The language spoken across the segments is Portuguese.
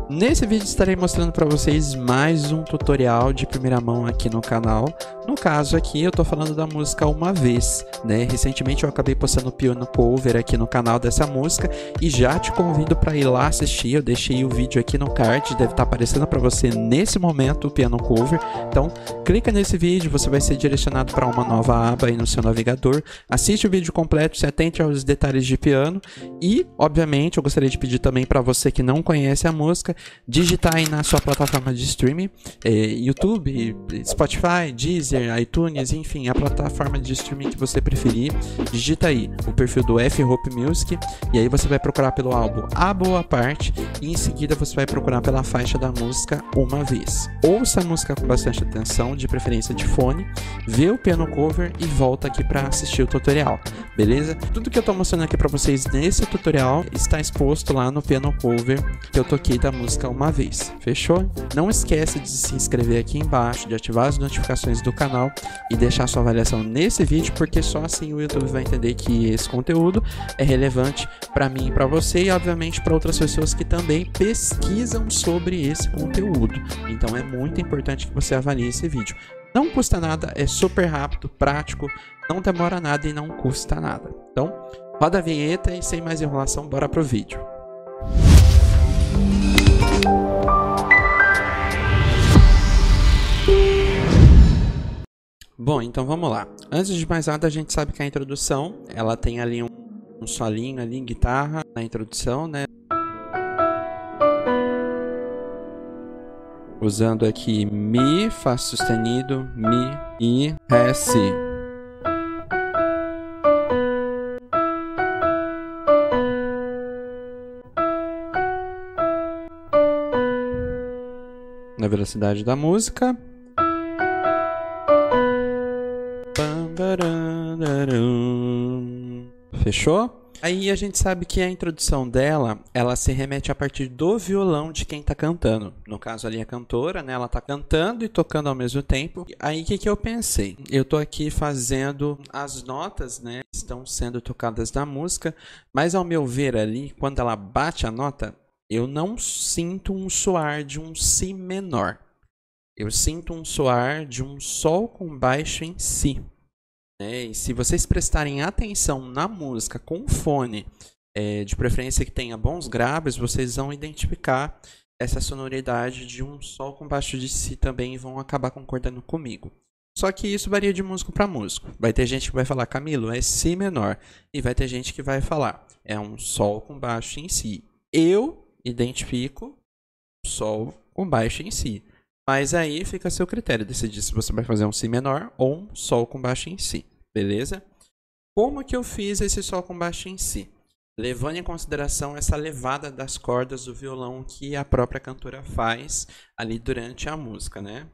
Nesse vídeo estarei mostrando para vocês mais um tutorial de primeira mão aqui no canal. No caso aqui eu tô falando da música Uma Vez, né? Recentemente eu acabei postando o piano cover aqui no canal dessa música e já te convido para ir lá assistir. Eu deixei o vídeo aqui no card, deve estar aparecendo para você nesse momento o piano cover. Então clica nesse vídeo, você vai ser direcionado para uma nova aba aí no seu navegador. Assiste o vídeo completo, se atente aos detalhes de piano e, obviamente, eu gostaria de pedir também para você que não conhece a música, digitar aí na sua plataforma de streaming, YouTube, Spotify, Deezer, iTunes, enfim, a plataforma de streaming que você preferir. Digita aí o perfil do F-Hope Music e aí você vai procurar pelo álbum A Boa Parte e em seguida você vai procurar pela faixa da música Uma Vez. Ouça a música com bastante atenção, de preferência de fone, vê o piano cover e volta aqui para assistir o tutorial, beleza? Tudo que eu tô mostrando aqui para vocês nesse tutorial está exposto lá no piano cover que eu toquei da música Uma Vez, fechou? Não esquece de se inscrever aqui embaixo, de ativar as notificações do canal e deixar sua avaliação nesse vídeo, porque só assim o YouTube vai entender que esse conteúdo é relevante para mim e para você e obviamente para outras pessoas que também pesquisam sobre esse conteúdo. Então é muito importante que você avalie esse vídeo. Não custa nada, é super rápido, prático, não demora nada e não custa nada. Então, roda a vinheta e sem mais enrolação, bora pro vídeo. Bom, então vamos lá. Antes de mais nada, a gente sabe que a introdução, ela tem ali um solinho ali em guitarra na introdução, né? Usando aqui Mi, Fá sustenido, Mi e Ré, Si. Na velocidade da música. Fechou? Aí a gente sabe que a introdução dela, ela se remete a partir do violão de quem tá cantando. No caso ali a cantora, né? Ela tá cantando e tocando ao mesmo tempo. Aí o que eu pensei? Eu tô aqui fazendo as notas, né? Que estão sendo tocadas na música. Mas ao meu ver ali, quando ela bate a nota, eu não sinto um soar de um Si menor. Eu sinto um soar de um Sol com baixo em Si. E se vocês prestarem atenção na música com fone, de preferência que tenha bons graves, vocês vão identificar essa sonoridade de um Sol com baixo de Si também e vão acabar concordando comigo. Só que isso varia de músico para músico. Vai ter gente que vai falar, Camilo, é Si menor. E vai ter gente que vai falar, é um Sol com baixo em Si. Eu identifico Sol com baixo em Si. Mas aí fica a seu critério decidir se você vai fazer um Si menor ou um Sol com baixo em Si, beleza? Como que eu fiz esse Sol com baixo em Si? Levando em consideração essa levada das cordas do violão que a própria cantora faz ali durante a música, né?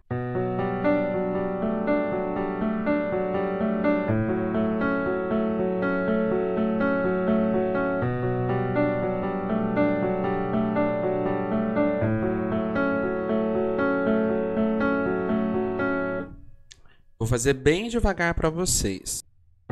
Vou fazer bem devagar para vocês.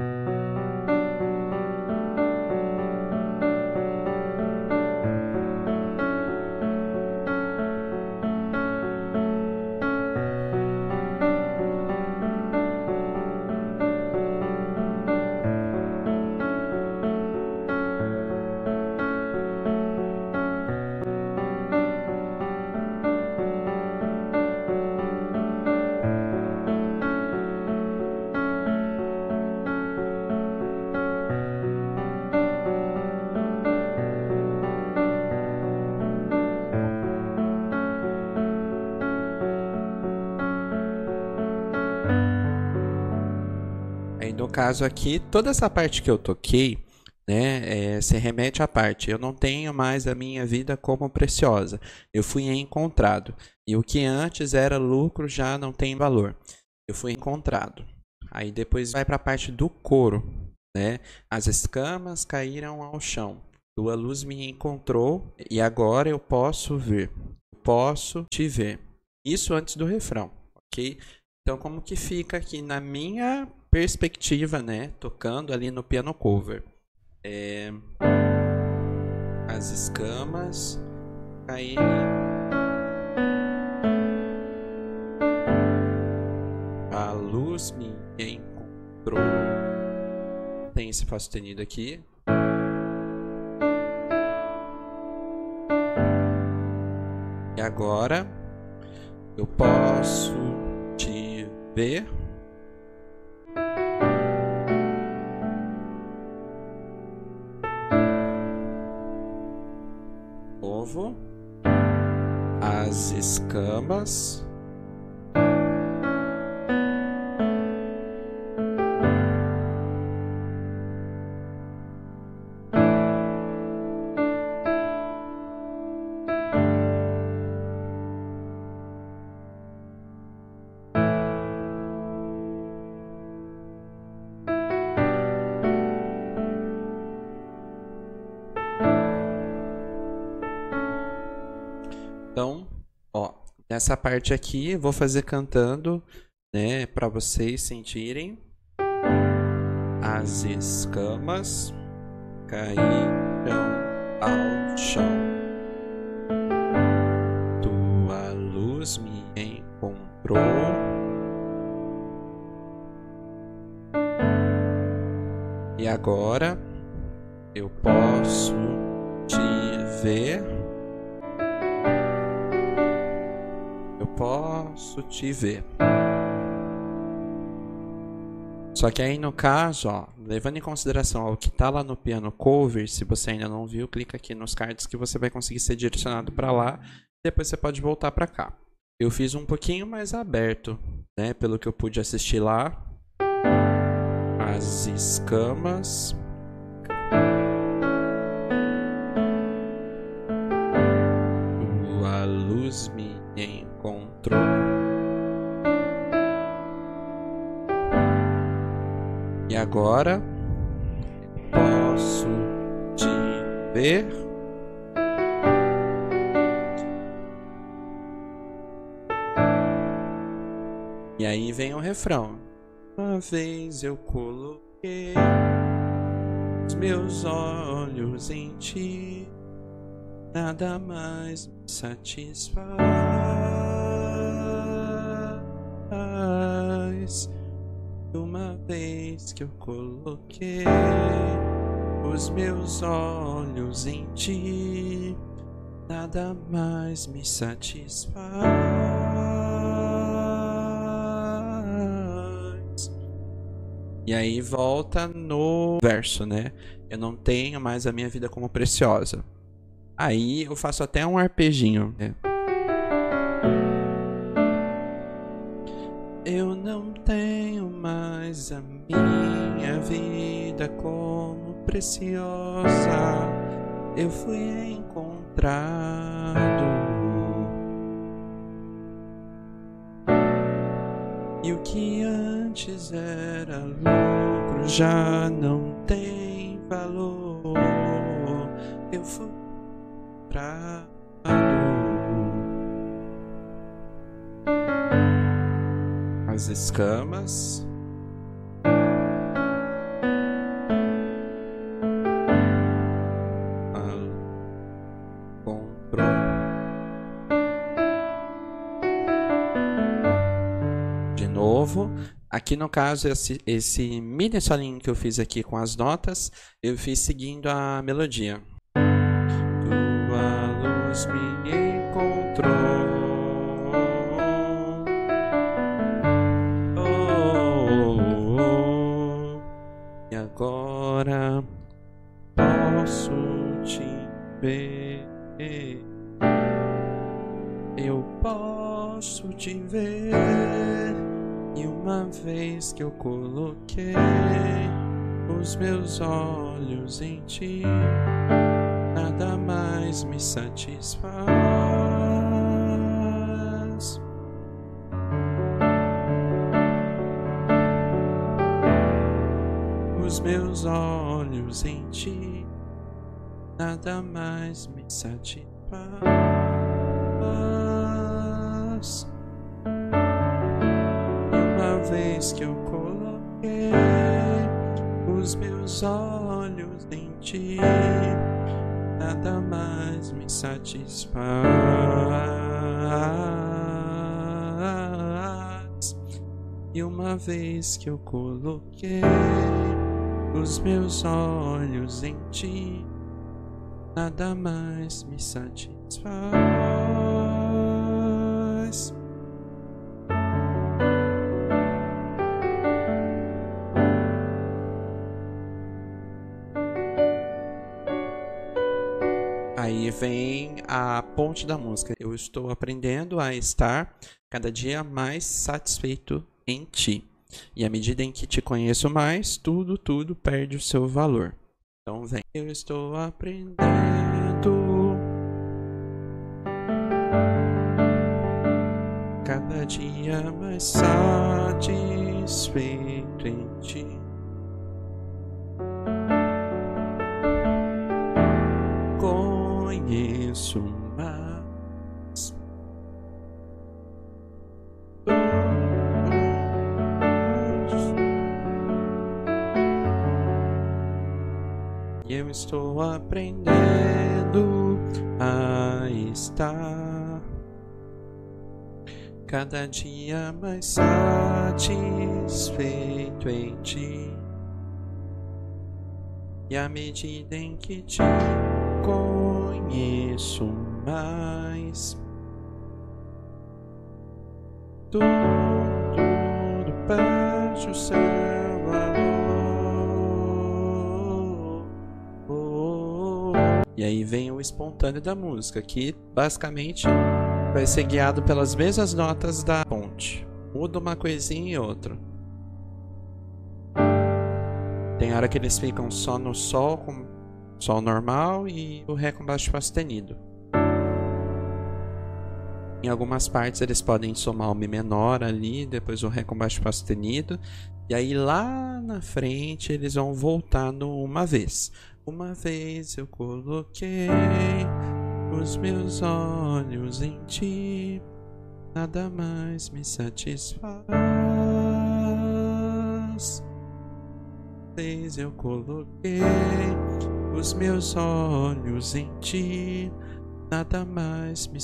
No caso aqui, toda essa parte que eu toquei, né, se remete à parte. Eu não tenho mais a minha vida como preciosa. Eu fui encontrado. E o que antes era lucro já não tem valor. Eu fui encontrado. Aí depois vai para a parte do coro, né? As escamas caíram ao chão. Tua luz me encontrou e agora eu posso ver. Posso te ver. Isso antes do refrão, ok? Então como que fica aqui na minha perspectiva, né? Tocando ali no piano cover. As escamas caírem luz me encontrou. Tem esse Fá sustenido aqui. E agora eu posso te ver. Novo. As escamas. Então, ó, nessa parte aqui eu vou fazer cantando, né, para vocês sentirem. As escamas caíram ao chão. Tua luz me encontrou. E agora eu posso te ver. Eu posso te ver. Só que aí no caso, ó, levando em consideração ó, o que tá lá no piano cover, se você ainda não viu, clica aqui nos cards que você vai conseguir ser direcionado para lá. Depois você pode voltar para cá. Eu fiz um pouquinho mais aberto, né, pelo que eu pude assistir lá. As escamas tua luz me encontrou. E agora posso te ver. E aí vem o refrão. Uma vez eu coloquei os meus olhos em ti, nada mais me satisfaz. Uma vez que eu coloquei os meus olhos em ti, nada mais me satisfaz. E aí volta no verso, né? Eu não tenho mais a minha vida como preciosa. Aí eu faço até um arpejinho, né? Eu não tenho mais a minha vida como preciosa. Eu fui encontrado. E o que antes era lucro já não tem valor. Eu fui encontrado. As escamas comprou. De novo, aqui no caso esse mini solinho que eu fiz aqui com as notas, eu fiz seguindo a melodia. Tua luz me encontrou. Agora posso te ver. Eu posso te ver. E uma vez que eu coloquei os meus olhos em ti, nada mais me satisfaz. Os meus olhos em ti, nada mais me satisfaz. E uma vez que eu coloquei os meus olhos em ti, nada mais me satisfaz. E E uma vez que eu coloquei os meus olhos em ti, nada mais me satisfaz. Aí vem a ponte da música. Eu estou aprendendo a estar cada dia mais satisfeito em ti. E à medida em que te conheço mais, tudo perde o seu valor. Então vem. Eu estou aprendendo cada dia mais satisfeito em ti. Conheço mais. E eu estou aprendendo a estar cada dia mais satisfeito em ti. E à medida em que te conheço mais, tudo perde o seu valor. E aí vem o espontâneo da música, que basicamente vai ser guiado pelas mesmas notas da ponte. Muda uma coisinha e outra. Tem hora que eles ficam só no sol, com sol normal, e o ré com baixo sustenido. Em algumas partes eles podem somar o mi menor ali, depois o ré com baixo sustenido, e aí lá na frente eles vão voltar no uma vez. Uma vez eu coloquei os meus olhos em ti, nada mais me satisfaz. Vez eu coloquei os meus olhos em ti, nada mais me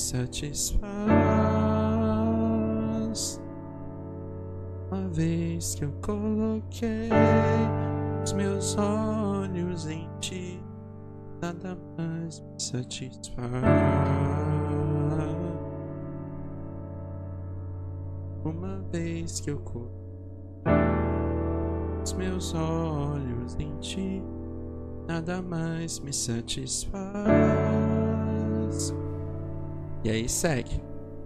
satisfaz. Uma vez que eu coloquei os meus olhos em ti, nada mais me satisfaz. Uma vez que eu coloquei os meus olhos em ti, nada mais me satisfaz. E aí segue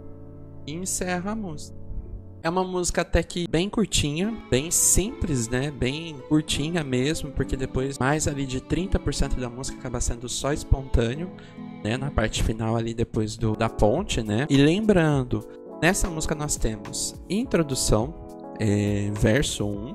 e encerra a música. É uma música até que bem curtinha, bem simples, né? Bem curtinha mesmo, porque depois mais ali de 30% da música acaba sendo só espontâneo, né? Na parte final ali depois da ponte, né? E lembrando, nessa música nós temos introdução, verso 1,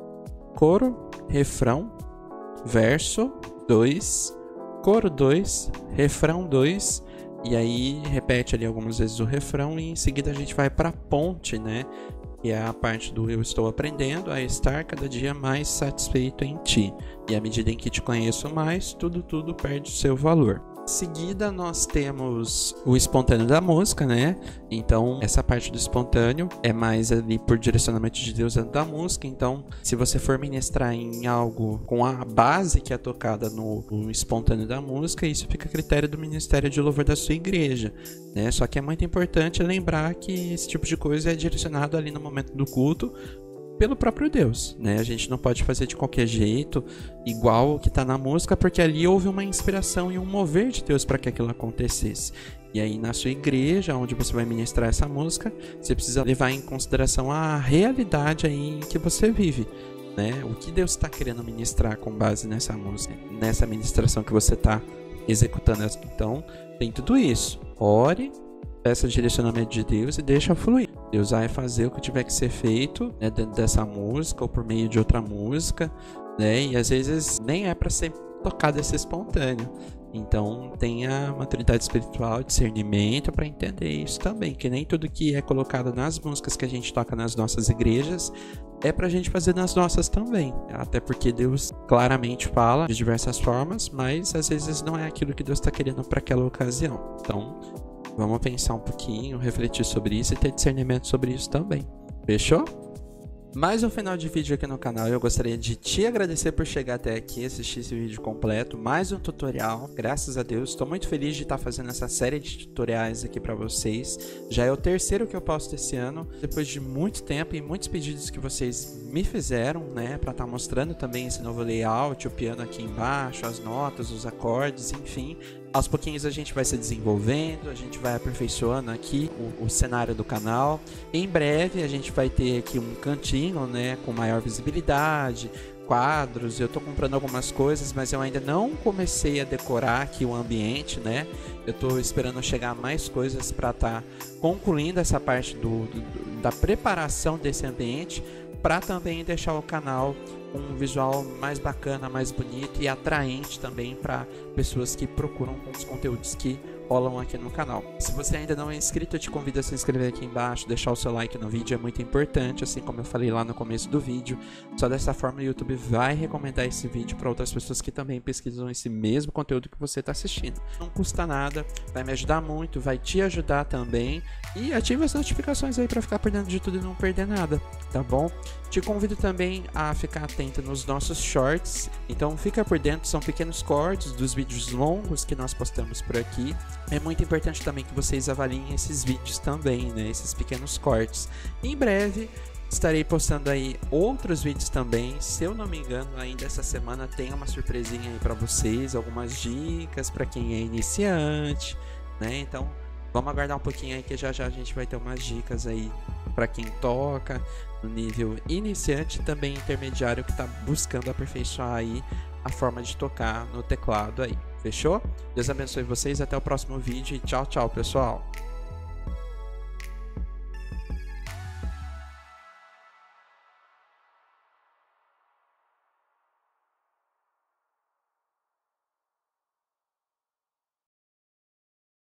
coro, refrão, verso 2, coro 2, refrão 2, e aí repete ali algumas vezes o refrão e em seguida a gente vai para a ponte, né? Que é a parte do eu estou aprendendo a estar cada dia mais satisfeito em ti. E à medida em que te conheço mais, tudo perde o seu valor. Em seguida nós temos o espontâneo da música, né? Então essa parte do espontâneo é mais ali por direcionamento de Deus dentro da música. Então se você for ministrar em algo com a base que é tocada no espontâneo da música, isso fica a critério do ministério de louvor da sua igreja, né? Só que é muito importante lembrar que esse tipo de coisa é direcionado ali no momento do culto pelo próprio Deus, né? A gente não pode fazer de qualquer jeito, igual o que está na música, porque ali houve uma inspiração e um mover de Deus para que aquilo acontecesse. E aí na sua igreja, onde você vai ministrar essa música, você precisa levar em consideração a realidade aí em que você vive, né? O que Deus está querendo ministrar com base nessa música, nessa ministração que você está executando. Então, tem tudo isso. Ore, peça direcionamento de Deus e deixa fluir. Deus vai fazer o que tiver que ser feito, né, dentro dessa música ou por meio de outra música, né? E às vezes nem é para ser tocado esse espontâneo. Então tenha maturidade espiritual, discernimento para entender isso também, que nem tudo que é colocado nas músicas que a gente toca nas nossas igrejas é pra gente fazer nas nossas também. Até porque Deus claramente fala de diversas formas, mas às vezes não é aquilo que Deus está querendo para aquela ocasião. Então vamos pensar um pouquinho, refletir sobre isso e ter discernimento sobre isso também. Fechou? Mais um final de vídeo aqui no canal. Eu gostaria de te agradecer por chegar até aqui, assistir esse vídeo completo, mais um tutorial. Graças a Deus, estou muito feliz de estar fazendo essa série de tutoriais aqui para vocês. Já é o terceiro que eu posto esse ano, depois de muito tempo e muitos pedidos que vocês me fizeram, né, para estar mostrando também esse novo layout, o piano aqui embaixo, as notas, os acordes, enfim. Aos pouquinhos a gente vai se desenvolvendo, a gente vai aperfeiçoando aqui o cenário do canal. Em breve a gente vai ter aqui um cantinho, né, com maior visibilidade, quadros. Eu tô comprando algumas coisas, mas eu ainda não comecei a decorar aqui o ambiente, né? Eu tô esperando chegar mais coisas para estar concluindo essa parte da preparação desse ambiente, para também deixar o canal um visual mais bacana, mais bonito e atraente também para pessoas que procuram os conteúdos que rolam aqui no canal. Se você ainda não é inscrito, eu te convido a se inscrever aqui embaixo, deixar o seu like no vídeo, é muito importante, assim como eu falei lá no começo do vídeo. Só dessa forma o YouTube vai recomendar esse vídeo para outras pessoas que também pesquisam esse mesmo conteúdo que você está assistindo. Não custa nada, vai me ajudar muito, vai te ajudar também, e ative as notificações aí para ficar perdendo de tudo e não perder nada, tá bom? Te convido também a ficar atento nos nossos shorts, então fica por dentro, são pequenos cortes dos vídeos longos que nós postamos por aqui. É muito importante também que vocês avaliem esses vídeos também, né, esses pequenos cortes. Em breve estarei postando aí outros vídeos também, se eu não me engano ainda essa semana tem uma surpresinha aí para vocês, algumas dicas para quem é iniciante, né, então vamos aguardar um pouquinho aí que já já a gente vai ter umas dicas aí para quem toca no nível iniciante e também intermediário que está buscando aperfeiçoar aí a forma de tocar no teclado aí. Fechou? Deus abençoe vocês, até o próximo vídeo e tchau, tchau, pessoal!